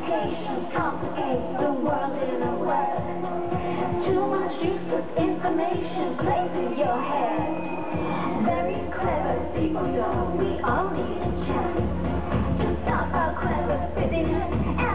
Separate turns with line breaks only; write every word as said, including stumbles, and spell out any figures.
complications complicate the world in a word. Too much useless information plays in your head. Very clever people, though, we all need a chance to stop our clever busyness.